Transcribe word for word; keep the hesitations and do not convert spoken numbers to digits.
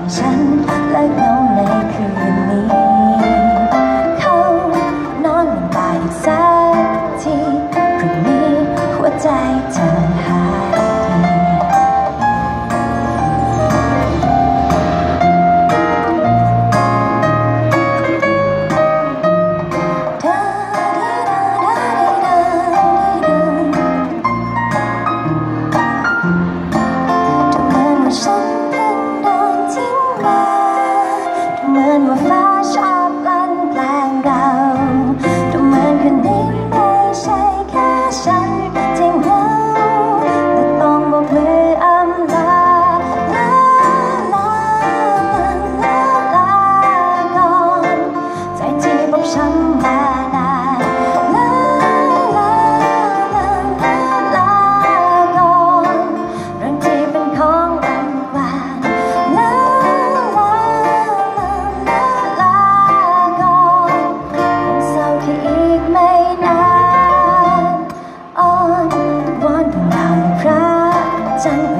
ฉันและเงาในคืนนี้เขานอนลงไปอีกสักทีพรุ่งนี้หัวใจเธอหายเหมือนว่าฟ้าชอบลันแกล้งเราดูเหมือนคืนนี้ไม่ใช่แค่ฉันที่เหงาแต่ต้องบอกมืออำลาลาลาลาลาก่อนใจที่บอกช้ำมานานลาลาลาลาลาก่อนเรื่องที่เป็นของมันกว่าลาอีกไม่นานอ่อนวอนพวกเราพระจันทร์